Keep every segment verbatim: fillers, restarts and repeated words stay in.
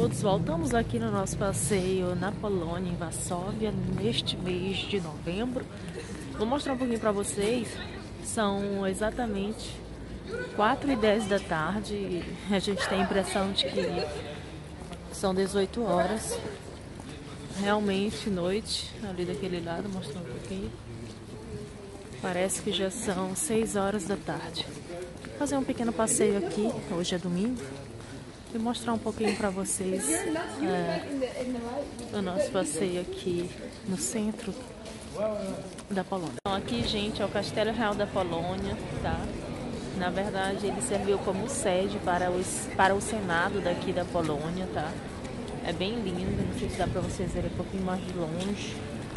todos, voltamos aqui no nosso passeio na Polônia, em Varsóvia, neste mês de novembro. Vou mostrar um pouquinho para vocês. São exatamente quatro e dez da tarde e a gente tem a impressão de que são dezoito horas. Realmente noite, ali daquele lado, mostrar um pouquinho. Parece que já são seis horas da tarde. Vou fazer um pequeno passeio aqui, hoje é domingo. E mostrar um pouquinho para vocês é, o nosso passeio aqui no centro da Polônia. Então, aqui, gente, é o Castelo Real da Polônia, tá? Na verdade, ele serviu como sede para, os, para o Senado daqui da Polônia, tá? É bem lindo, não sei se dá para vocês verem um pouquinho mais de longe.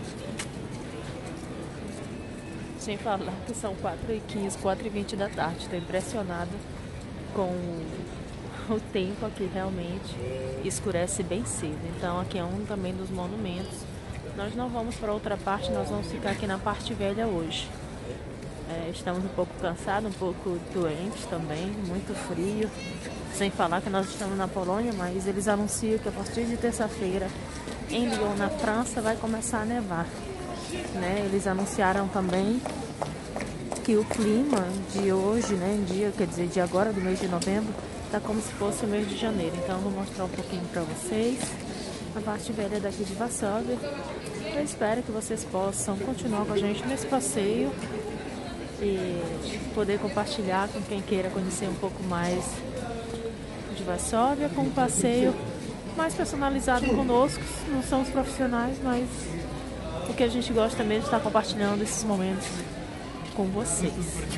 Sem falar que são quatro e quinze, quatro e vinte da tarde. Estou impressionada com o tempo aqui, realmente escurece bem cedo. Então aqui é um também dos monumentos. Nós não vamos para outra parte, nós vamos ficar aqui na parte velha hoje. É, estamos um pouco cansados, um pouco doentes também, muito frio. Sem falar que nós estamos na Polônia, mas eles anunciam que a partir de terça-feira em Lyon, na França, vai começar a nevar. Né? Eles anunciaram também que o clima de hoje, né, dia, quer dizer, de agora, do mês de novembro, tá como se fosse o mês de janeiro. Então eu vou mostrar um pouquinho para vocês a parte velha daqui de Varsóvia. Eu espero que vocês possam continuar com a gente nesse passeio e poder compartilhar com quem queira conhecer um pouco mais de Varsóvia, com um passeio mais personalizado conosco. Não somos profissionais, mas o que a gente gosta mesmo de estar compartilhando esses momentos com vocês.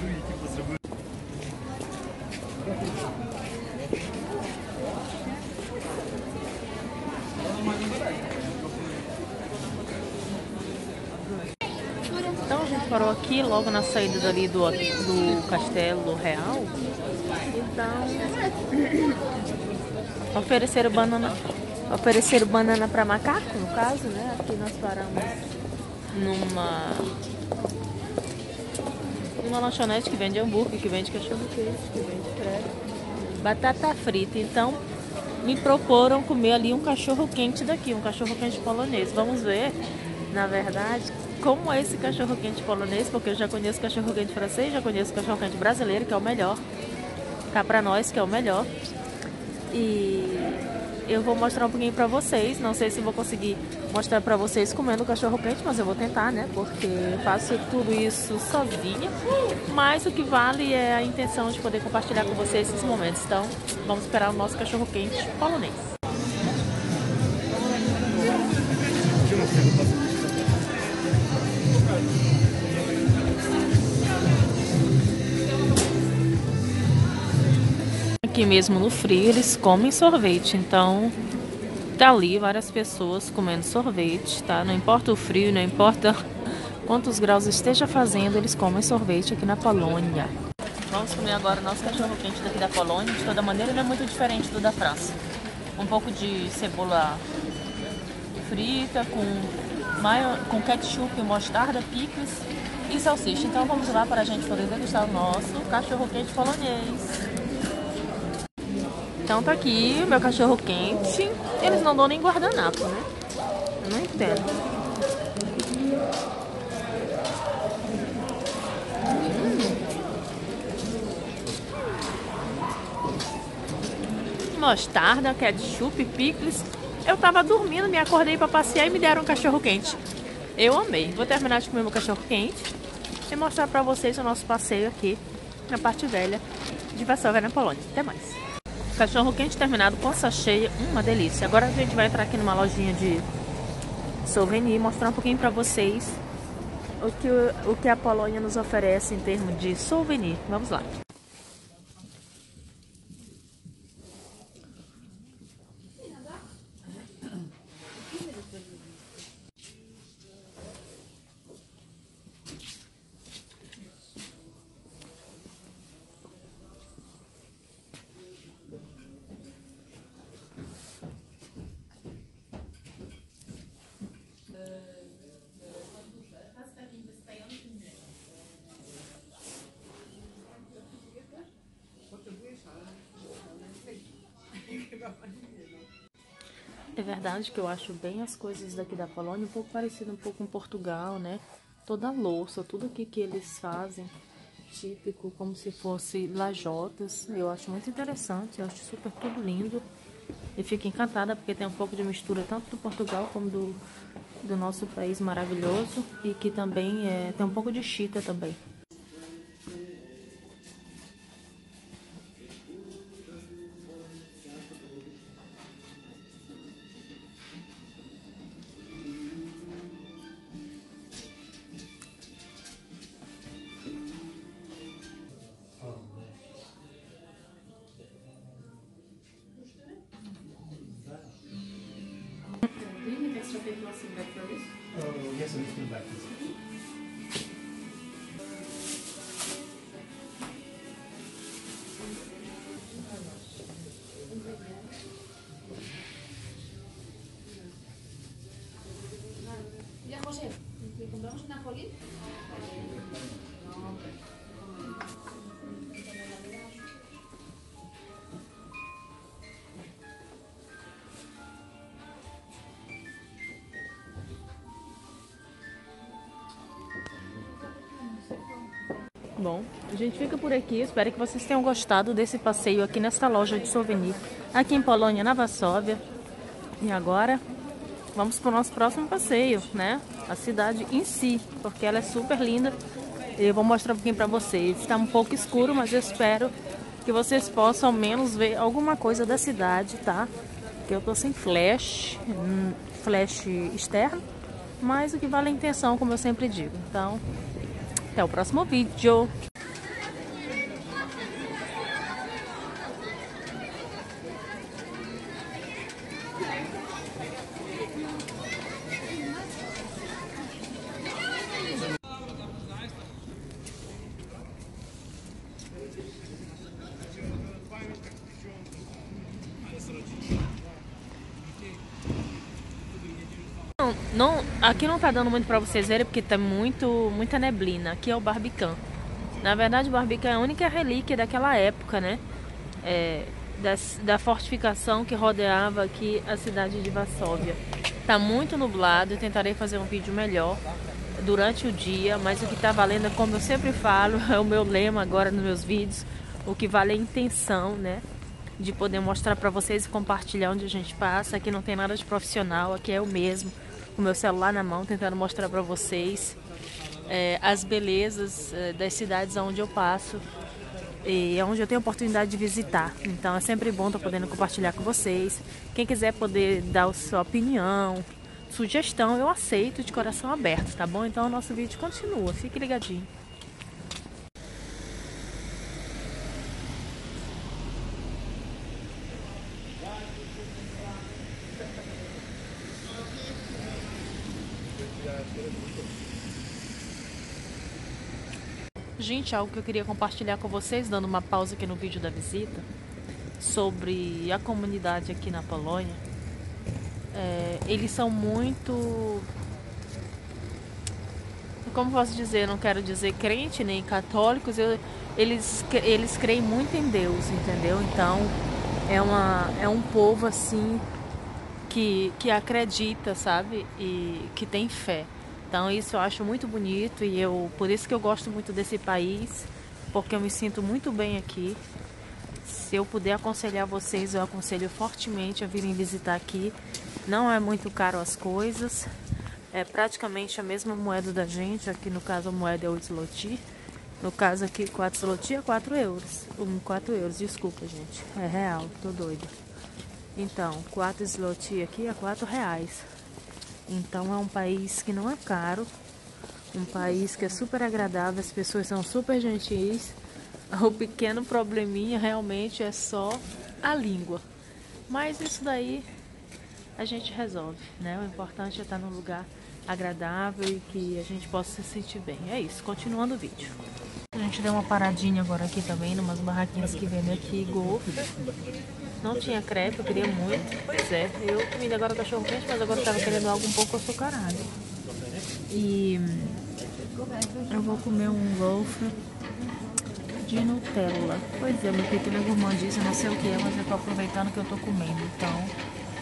Então a gente parou aqui logo na saída dali do, do Castelo Real. Então ofereceram banana, ofereceram banana para macaco, no caso, né? Aqui nós paramos numa numa lanchonete que vende hambúrguer, que vende cachorro-quente, que vende crepe, batata frita. Então me proporam comer ali um cachorro-quente daqui, um cachorro-quente polonês. Vamos ver, na verdade, como é esse cachorro-quente polonês, porque eu já conheço cachorro-quente francês, já conheço cachorro-quente brasileiro, que é o melhor, cá pra nós, que é o melhor. E eu vou mostrar um pouquinho pra vocês. Não sei se vou conseguir mostrar pra vocês comendo cachorro quente, mas eu vou tentar, né? Porque eu faço tudo isso sozinha. Mas o que vale é a intenção de poder compartilhar com vocês esses momentos. Então, vamos esperar o nosso cachorro quente polonês. Aqui mesmo no frio eles comem sorvete, então tá ali várias pessoas comendo sorvete, tá? Não importa o frio, não importa quantos graus esteja fazendo, eles comem sorvete aqui na Polônia. Vamos comer agora o nosso cachorro quente daqui da Polônia. De toda maneira ele é muito diferente do da França. Um pouco de cebola frita com, maio, com ketchup, mostarda, picles e salsicha. Então vamos lá para a gente poder degustar o nosso cachorro quente polonês. Então tá aqui o meu cachorro quente. Eles não dão nem guardanapo, né? Eu não entendo. Hum. Mostarda, ketchup, picles. Eu tava dormindo, me acordei pra passear e me deram um cachorro quente. Eu amei. Vou terminar de comer meu cachorro quente e mostrar pra vocês o nosso passeio aqui na parte velha de Varsóvia, na Polônia. Até mais. Cachorro quente terminado com sachê, uma delícia. Agora a gente vai entrar aqui numa lojinha de souvenir e mostrar um pouquinho pra vocês o que, o que a Polônia nos oferece em termos de souvenir. Vamos lá. É verdade que eu acho bem as coisas daqui da Polônia um pouco parecido um pouco com Portugal, né? Toda a louça, tudo aqui que eles fazem, típico, como se fosse lajotas. Eu acho muito interessante, eu acho super tudo lindo. E fico encantada porque tem um pouco de mistura tanto do Portugal como do, do nosso país maravilhoso. E que também é, tem um pouco de chita também. Oh, yes, a little back. Ya, José, ¿le compramos una Jolín? Bom, a gente fica por aqui. Espero que vocês tenham gostado desse passeio aqui nesta loja de souvenir, aqui em Polônia, na Varsóvia. E agora, vamos para o nosso próximo passeio, né? A cidade em si, porque ela é super linda. Eu vou mostrar um pouquinho para vocês. Está um pouco escuro, mas eu espero que vocês possam ao menos ver alguma coisa da cidade, tá? Porque eu tô sem flash, flash externo, mas o que vale é a intenção, como eu sempre digo. Então, até o próximo vídeo. Não, não, aqui não tá dando muito pra vocês verem porque tá muito, muita neblina. Aqui é o Barbican. Na verdade, o Barbican é a única relíquia daquela época, né? É, da, da fortificação que rodeava aqui a cidade de Varsóvia. Tá muito nublado, eu tentarei fazer um vídeo melhor durante o dia, mas o que tá valendo é, como eu sempre falo, é o meu lema agora nos meus vídeos, o que vale é a intenção, né? De poder mostrar pra vocês e compartilhar onde a gente passa. Aqui não tem nada de profissional, aqui é eu mesmo, com meu celular na mão, tentando mostrar pra vocês é, as belezas é, das cidades onde eu passo e onde eu tenho a oportunidade de visitar. Então é sempre bom estar podendo compartilhar com vocês. Quem quiser poder dar a sua opinião, sugestão, eu aceito de coração aberto, tá bom? Então o nosso vídeo continua, fique ligadinho. Gente, algo que eu queria compartilhar com vocês, dando uma pausa aqui no vídeo da visita, sobre a comunidade aqui na Polônia. É, eles são muito... Como posso dizer? Não quero dizer crente nem católicos. Eu, eles, eles creem muito em Deus, entendeu? Então, é, uma, é um povo assim que, que acredita, sabe? E que tem fé. Então isso eu acho muito bonito e eu, por isso que eu gosto muito desse país, porque eu me sinto muito bem aqui. Se eu puder aconselhar vocês, eu aconselho fortemente a virem visitar aqui. Não é muito caro as coisas, é praticamente a mesma moeda da gente, aqui no caso a moeda é oito zloty. No caso aqui quatro zloty é quatro euros, um, quatro euros, desculpa gente, é real, tô doida. Então, quatro zloty aqui é quatro reais. Então é um país que não é caro, um país que é super agradável, as pessoas são super gentis. O pequeno probleminha realmente é só a língua, mas isso daí a gente resolve, né? O importante é estar num lugar agradável e que a gente possa se sentir bem. É isso, continuando o vídeo. A gente deu uma paradinha agora aqui também, numas barraquinhas que vendem aqui, golfe. Não tinha crepe, eu queria muito. Pois é, eu comi agora cachorro quente, mas agora eu tava querendo algo um pouco açucarado. E eu vou comer um golfe de Nutella. Pois é, meu pequeno gourmandismo, não sei o que é, mas eu tô aproveitando que eu tô comendo. Então,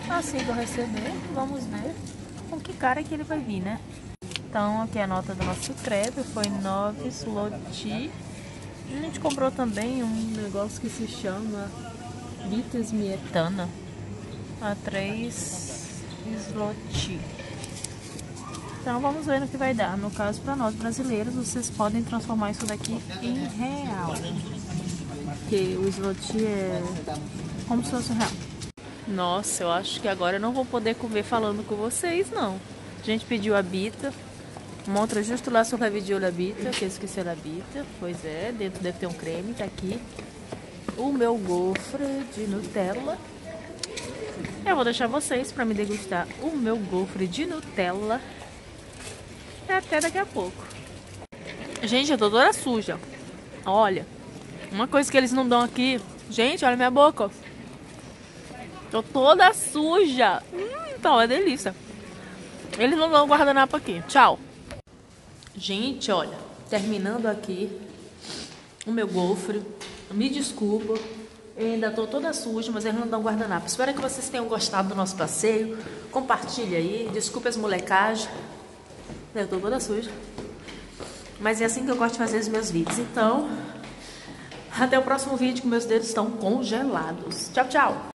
Assim que eu receber, vamos ver com que cara que ele vai vir, né? Então, aqui é a nota do nosso crédito, foi nove zloty. A gente comprou também um negócio que se chama Vita Smietana a três zloty. Então, vamos ver no que vai dar. No caso, para nós brasileiros, vocês podem transformar isso daqui em real. Porque o zloty é como se fosse um real. Nossa, eu acho que agora eu não vou poder comer falando com vocês, não. A gente pediu a bita. Mostra justo lá sobre a vídeo da bita, que eu esqueci da bita. Pois é, dentro deve ter um creme, tá aqui. O meu gofre de Nutella. Eu vou deixar vocês para me degustar o meu gofre de Nutella. Até daqui a pouco. Gente, eu tô toda suja. Olha, uma coisa que eles não dão aqui. Gente, olha minha boca. Tô toda suja. Hum, então é delícia. Eles não dão guardanapo aqui. Tchau. Gente, olha, terminando aqui o meu gofre. Me desculpa, eu ainda tô toda suja, mas eles não dão guardanapo. Espero que vocês tenham gostado do nosso passeio. Compartilha aí, desculpa as molecagens. Eu tô toda suja. Mas é assim que eu gosto de fazer os meus vídeos. Então, até o próximo vídeo, que meus dedos estão congelados. Tchau, tchau!